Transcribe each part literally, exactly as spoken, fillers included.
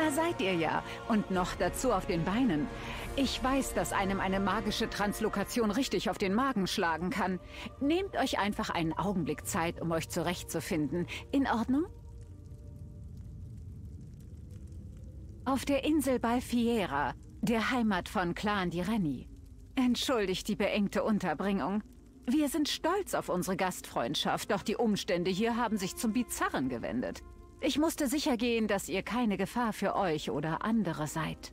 Da seid ihr ja. Und noch dazu auf den Beinen. Ich weiß, dass einem eine magische Translokation richtig auf den Magen schlagen kann. Nehmt euch einfach einen Augenblick Zeit, um euch zurechtzufinden. In Ordnung? Auf der Insel Balfiera, der Heimat von Clan Direnni. Entschuldigt die beengte Unterbringung. Wir sind stolz auf unsere Gastfreundschaft, doch die Umstände hier haben sich zum Bizarren gewendet. Ich musste sicher gehen, dass ihr keine Gefahr für euch oder andere seid.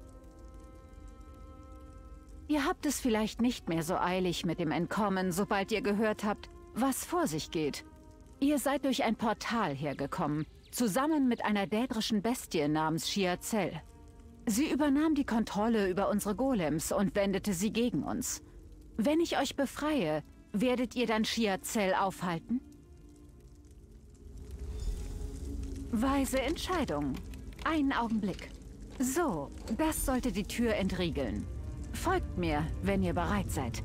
Ihr habt es vielleicht nicht mehr so eilig mit dem Entkommen, sobald ihr gehört habt, was vor sich geht. Ihr seid durch ein Portal hergekommen, zusammen mit einer dädrischen Bestie namens Shiazel. Sie übernahm die Kontrolle über unsere Golems und wendete sie gegen uns. Wenn ich euch befreie, werdet ihr dann Shiazel aufhalten? Weise Entscheidung. Einen Augenblick. So, das sollte die Tür entriegeln. Folgt mir, wenn ihr bereit seid.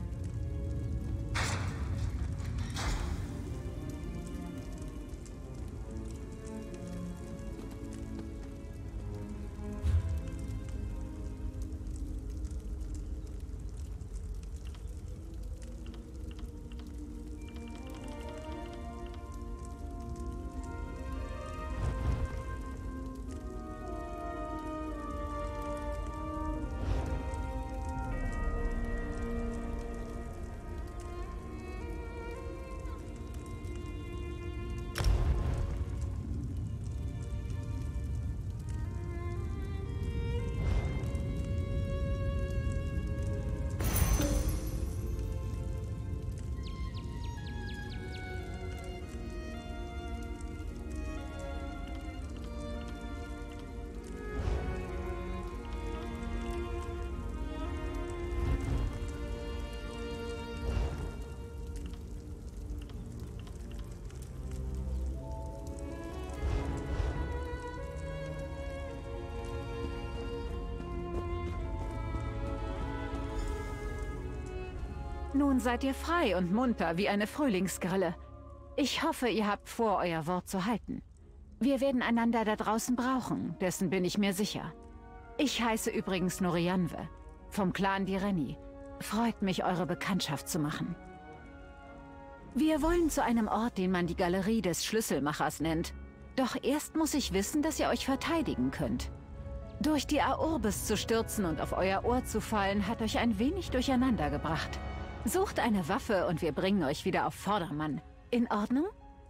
Nun seid ihr frei und munter wie eine Frühlingsgrille. Ich hoffe, ihr habt vor, euer Wort zu halten. Wir werden einander da draußen brauchen, dessen bin ich mir sicher. Ich heiße übrigens Norianwe, vom Clan Direnni. Freut mich, eure Bekanntschaft zu machen. Wir wollen zu einem Ort, den man die Galerie des Schlüsselmachers nennt. Doch erst muss ich wissen, dass ihr euch verteidigen könnt. Durch die Aurbis zu stürzen und auf euer Ohr zu fallen, hat euch ein wenig durcheinander gebracht. Sucht eine Waffe und wir bringen euch wieder auf Vordermann. In Ordnung?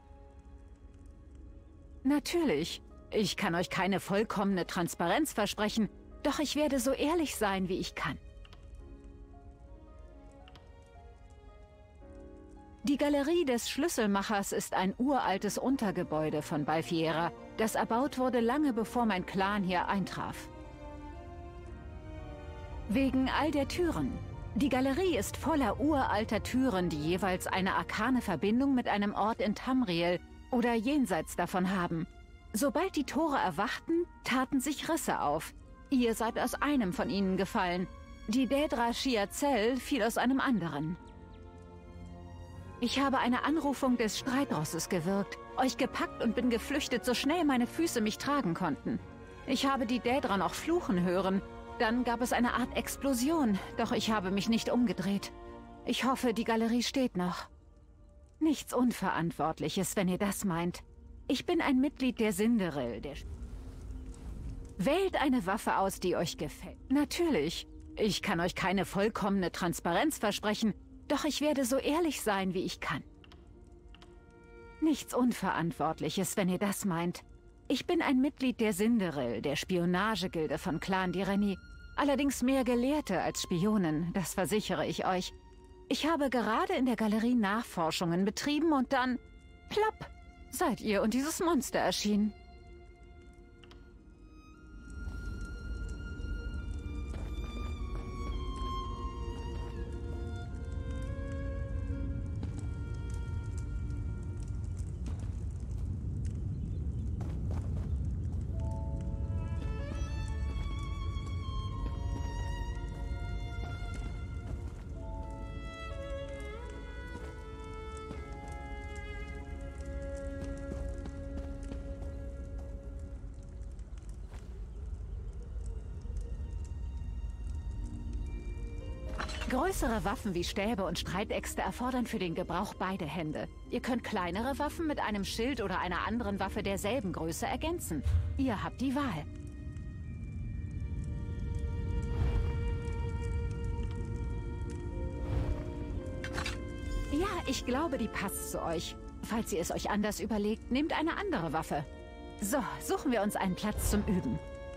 Natürlich. Ich kann euch keine vollkommene Transparenz versprechen, doch ich werde so ehrlich sein, wie ich kann. Die Galerie des Schlüsselmachers ist ein uraltes Untergebäude von Balfiera, das erbaut wurde lange bevor mein Clan hier eintraf. Wegen all der Türen. Die Galerie ist voller uralter Türen, die jeweils eine arkane Verbindung mit einem Ort in Tamriel oder jenseits davon haben. Sobald die Tore erwachten, taten sich Risse auf. Ihr seid aus einem von ihnen gefallen. Die Dädra Shiazel fiel aus einem anderen. Ich habe eine Anrufung des Streitrosses gewirkt, euch gepackt und bin geflüchtet, so schnell meine Füße mich tragen konnten. Ich habe die Dädra noch fluchen hören. Dann gab es eine Art Explosion, doch ich habe mich nicht umgedreht. Ich hoffe, die Galerie steht noch. Nichts Unverantwortliches, wenn ihr das meint. Ich bin ein Mitglied der Sinderil, der... Wählt eine Waffe aus, die euch gefällt. Natürlich. Ich kann euch keine vollkommene Transparenz versprechen, doch ich werde so ehrlich sein, wie ich kann. Nichts Unverantwortliches, wenn ihr das meint. Ich bin ein Mitglied der Sinderil, der Spionagegilde von Clan Direnni. Allerdings mehr Gelehrte als Spionen, das versichere ich euch. Ich habe gerade in der Galerie Nachforschungen betrieben und dann... plopp! Seid ihr und dieses Monster erschienen. Größere Waffen wie Stäbe und Streitäxte erfordern für den Gebrauch beide Hände. Ihr könnt kleinere Waffen mit einem Schild oder einer anderen Waffe derselben Größe ergänzen. Ihr habt die Wahl. Ja, ich glaube, die passt zu euch. Falls ihr es euch anders überlegt, nehmt eine andere Waffe. So, suchen wir uns einen Platz zum Üben.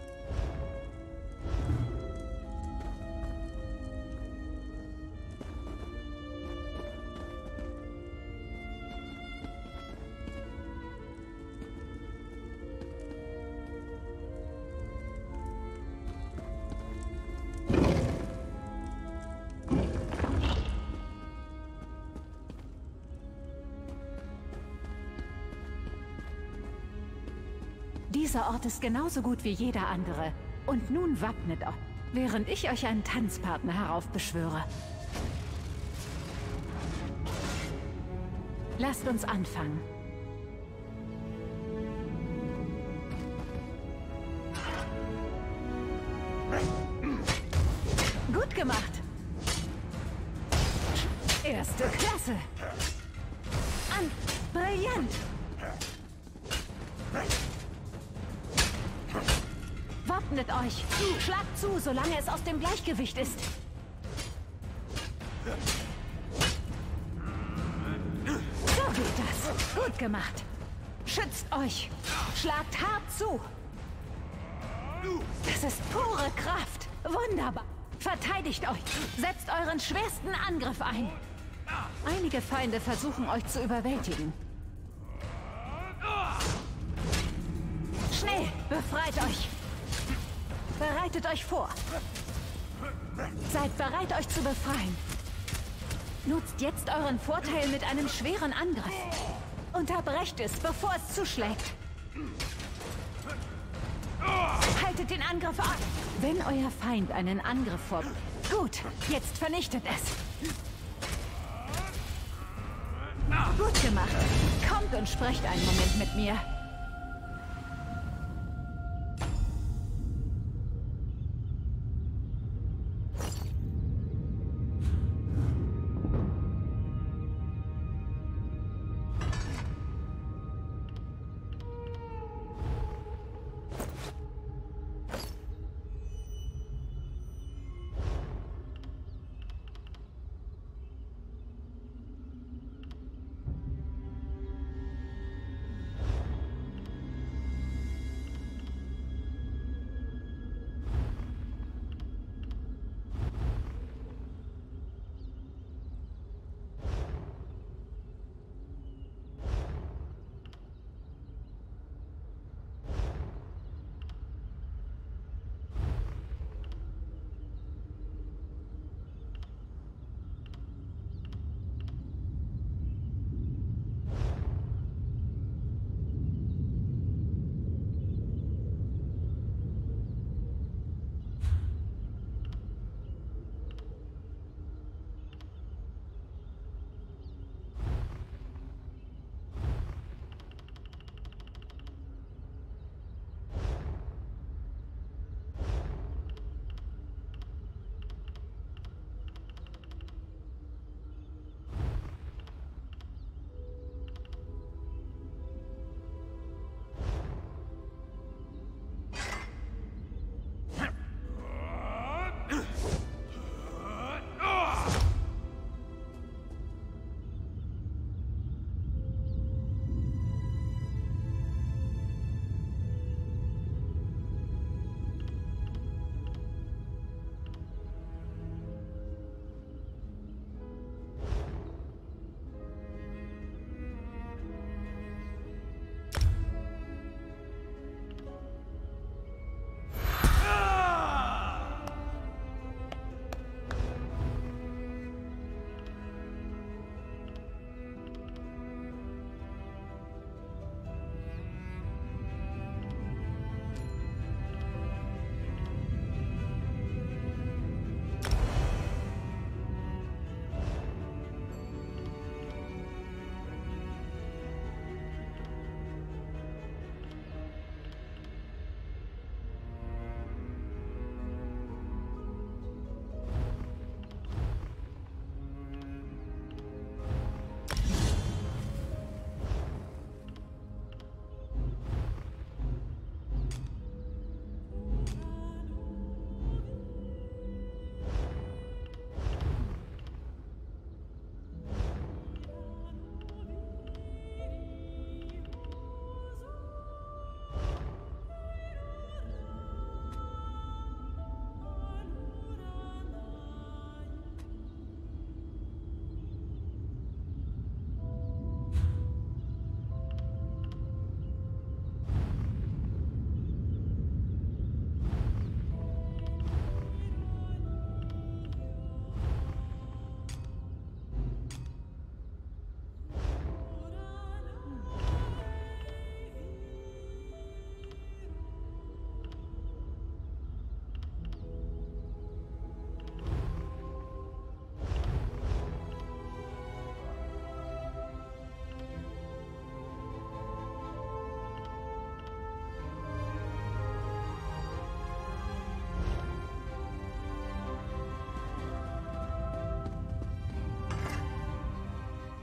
Dieser Ort ist genauso gut wie jeder andere. Und nun wappnet euch, während ich euch einen Tanzpartner heraufbeschwöre. Lasst uns anfangen. Gut gemacht. Erste Klasse. An. Brillant. Wappnet euch! Schlagt zu, solange es aus dem Gleichgewicht ist! So geht das! Gut gemacht! Schützt euch! Schlagt hart zu! Das ist pure Kraft! Wunderbar! Verteidigt euch! Setzt euren schwersten Angriff ein! Einige Feinde versuchen euch zu überwältigen. Schnell! Befreit euch! Bereitet euch vor. Seid bereit, euch zu befreien. Nutzt jetzt euren Vorteil mit einem schweren Angriff. Unterbrecht es, bevor es zuschlägt. Haltet den Angriff an. Wenn euer Feind einen Angriff vornimmt. Gut, jetzt vernichtet es. Gut gemacht. Kommt und sprecht einen Moment mit mir.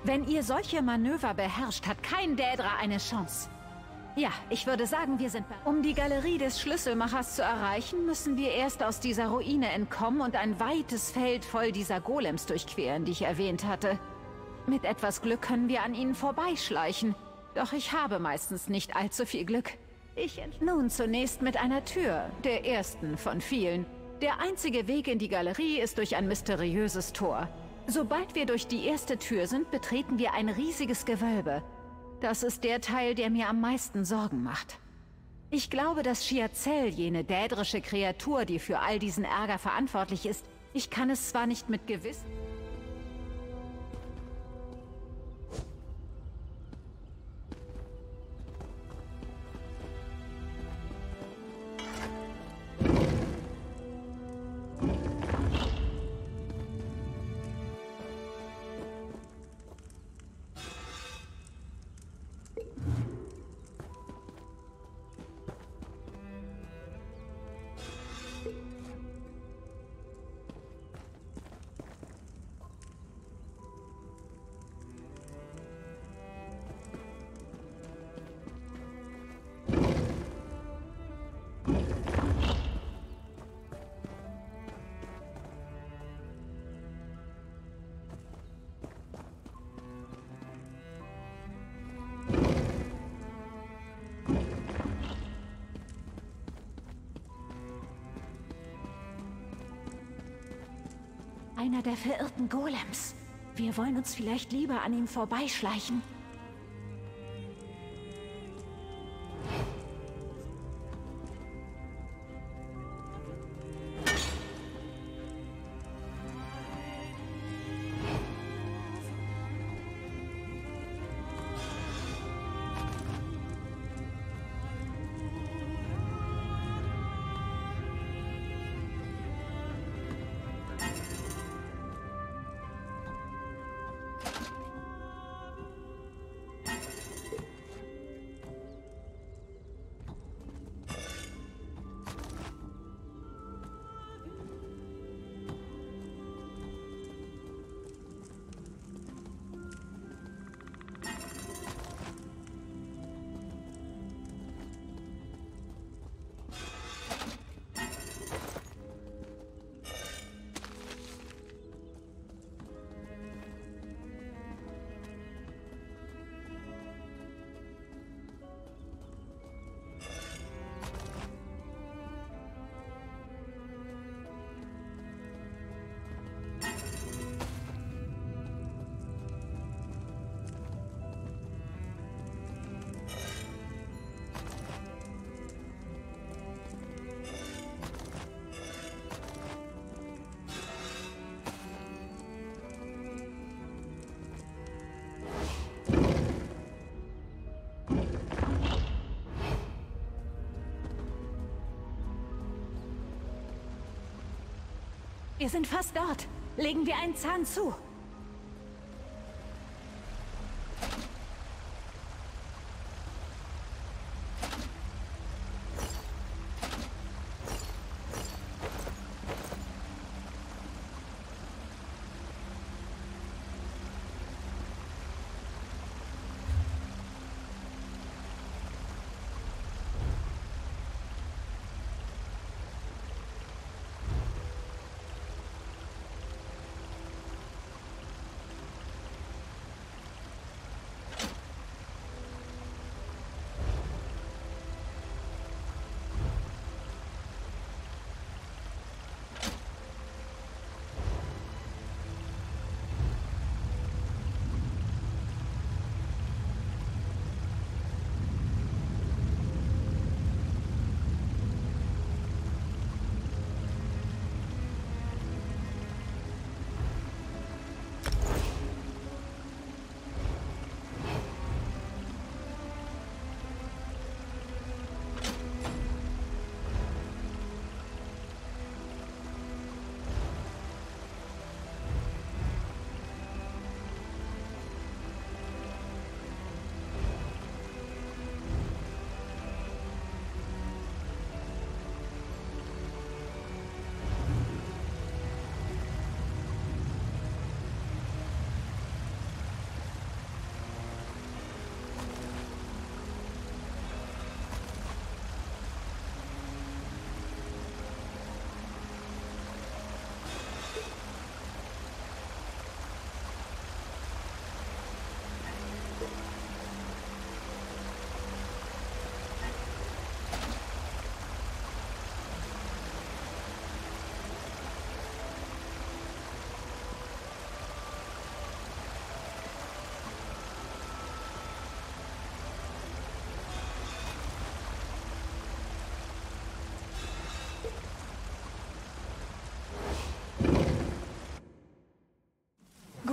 Wenn ihr solche Manöver beherrscht, hat kein Daedra eine Chance. Ja, ich würde sagen, wir sind... Um die Galerie des Schlüsselmachers zu erreichen, müssen wir erst aus dieser Ruine entkommen und ein weites Feld voll dieser Golems durchqueren, die ich erwähnt hatte. Mit etwas Glück können wir an ihnen vorbeischleichen. Doch ich habe meistens nicht allzu viel Glück. Ich ent... Nun zunächst mit einer Tür, der ersten von vielen. Der einzige Weg in die Galerie ist durch ein mysteriöses Tor. Sobald wir durch die erste Tür sind, betreten wir ein riesiges Gewölbe. Das ist der Teil, der mir am meisten Sorgen macht. Ich glaube, dass Chiazel, jene dädrische Kreatur, die für all diesen Ärger verantwortlich ist, ich kann es zwar nicht mit Gewissen... Einer der verirrten Golems. Wir wollen uns vielleicht lieber an ihm vorbeischleichen. Wir sind fast dort. Legen wir einen Zahn zu.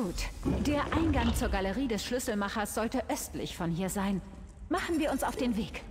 Gut. Der Eingang zur Galerie des Schlüsselmachers sollte östlich von hier sein. Machen wir uns auf den Weg.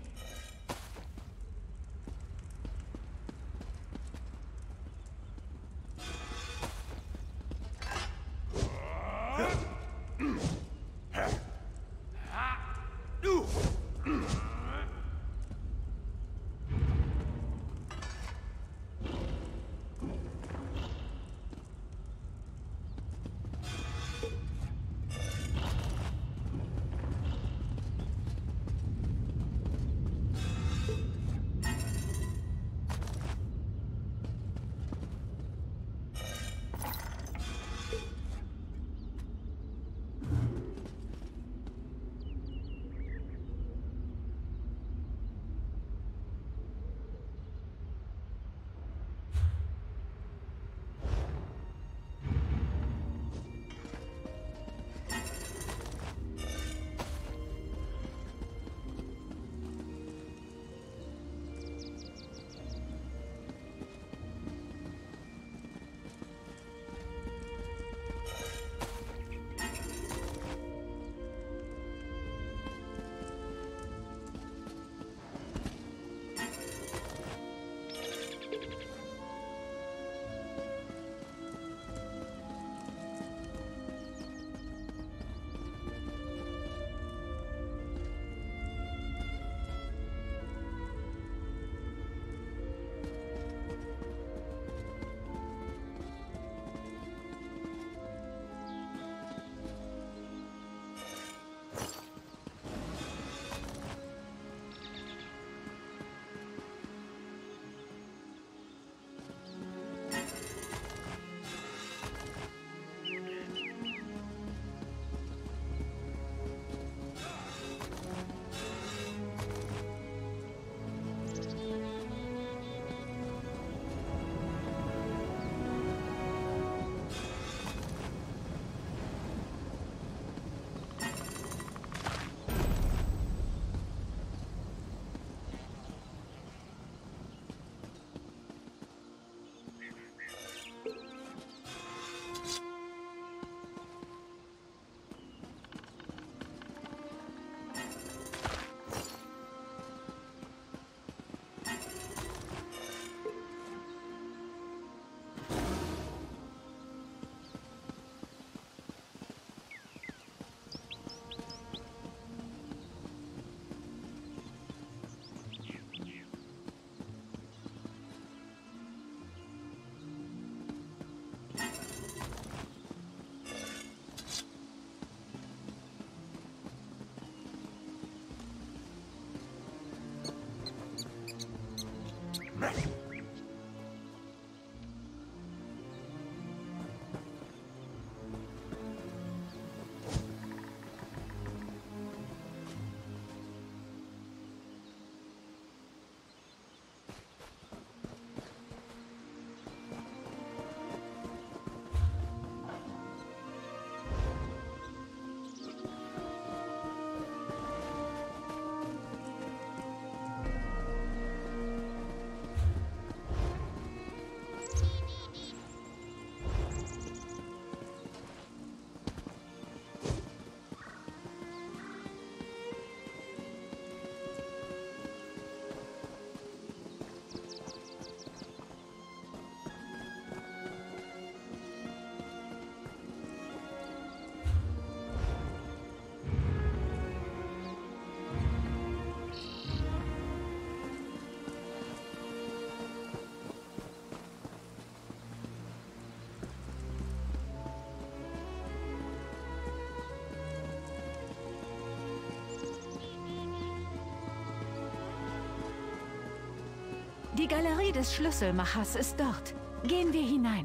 Die Galerie des Schlüsselmachers ist dort. Gehen wir hinein.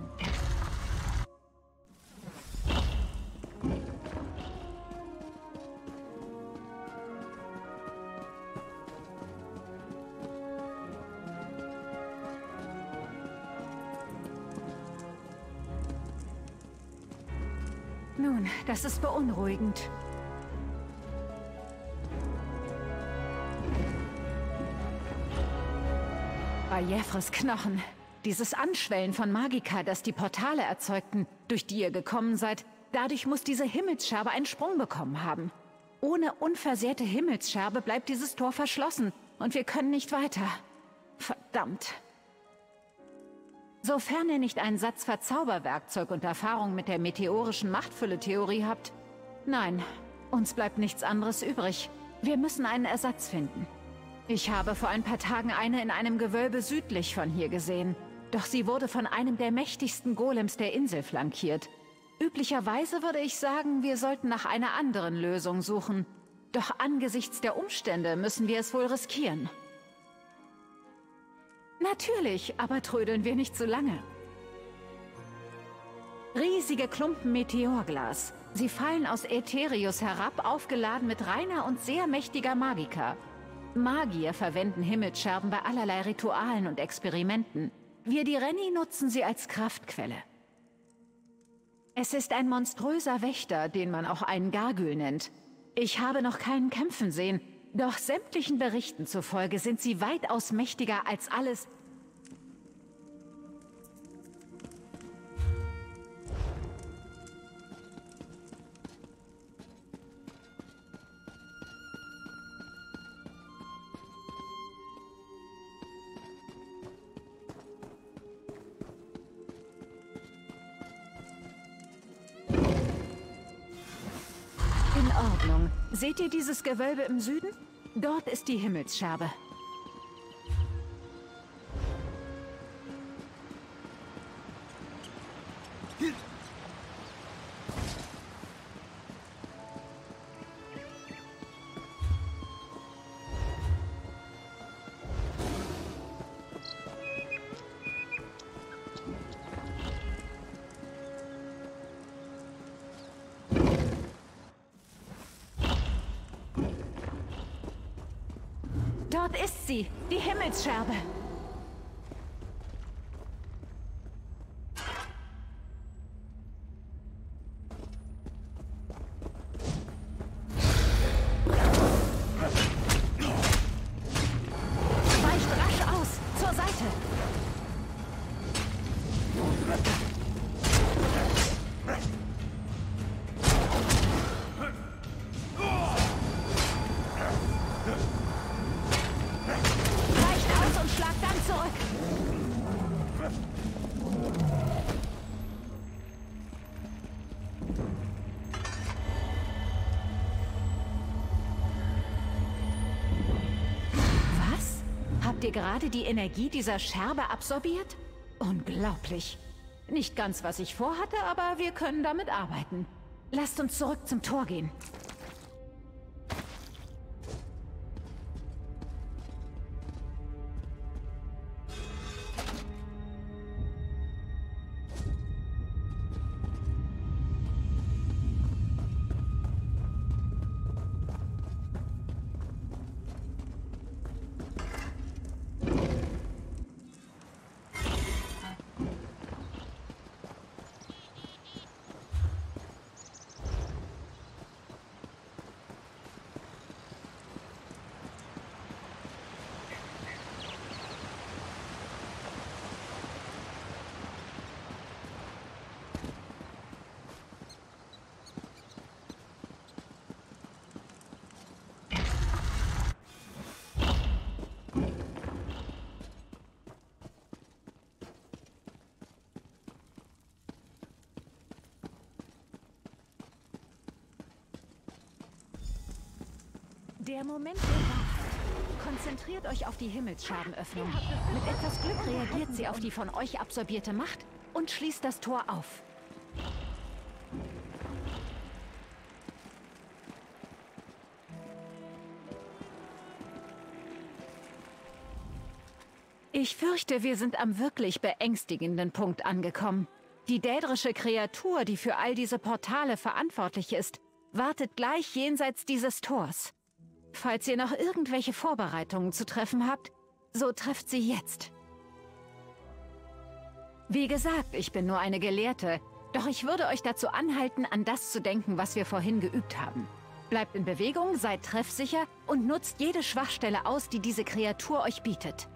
Nun, das ist beunruhigend. Jeffres Knochen. Dieses Anschwellen von Magika, das die Portale erzeugten, durch die ihr gekommen seid, Dadurch muss diese Himmelsscherbe einen Sprung bekommen haben. Ohne unversehrte Himmelsscherbe bleibt dieses Tor verschlossen und wir können nicht weiter. Verdammt. Sofern ihr nicht einen Satz Verzauberwerkzeug und Erfahrung mit der meteorischen Machtfülle-Theorie habt. Nein, uns bleibt nichts anderes übrig. Wir müssen einen Ersatz finden. Ich habe vor ein paar Tagen eine in einem Gewölbe südlich von hier gesehen. Doch sie wurde von einem der mächtigsten Golems der Insel flankiert. Üblicherweise würde ich sagen, wir sollten nach einer anderen Lösung suchen. Doch angesichts der Umstände müssen wir es wohl riskieren. Natürlich, aber trödeln wir nicht zu lange. Riesige Klumpen Meteorglas. Sie fallen aus Aetherius herab, aufgeladen mit reiner und sehr mächtiger Magika. Magier verwenden Himmelsscherben bei allerlei Ritualen und Experimenten. Wir, die Renni, nutzen sie als Kraftquelle. Es ist ein monströser Wächter, den man auch einen Gargül nennt. Ich habe noch keinen kämpfen sehen, doch sämtlichen Berichten zufolge sind sie weitaus mächtiger als alles. In Ordnung. Seht ihr dieses Gewölbe im Süden? Dort ist die Himmelsscherbe. Dort ist sie, die Himmelsscherbe. Weicht rasch aus, zur Seite. Habt ihr gerade die Energie dieser Scherbe absorbiert? Unglaublich. Nicht ganz, was ich vorhatte, aber wir können damit arbeiten. Lasst uns zurück zum Tor gehen. Der Moment der Wahrheit. Konzentriert euch auf die Himmelsscherbenöffnung. Mit etwas Glück reagiert sie auf die von euch absorbierte Macht und schließt das Tor auf. Ich fürchte, wir sind am wirklich beängstigenden Punkt angekommen. Die dädrische Kreatur, die für all diese Portale verantwortlich ist, wartet gleich jenseits dieses Tors. Falls ihr noch irgendwelche Vorbereitungen zu treffen habt, so trefft sie jetzt. Wie gesagt, ich bin nur eine Gelehrte, doch ich würde euch dazu anhalten, an das zu denken, was wir vorhin geübt haben. Bleibt in Bewegung, seid treffsicher und nutzt jede Schwachstelle aus, die diese Kreatur euch bietet.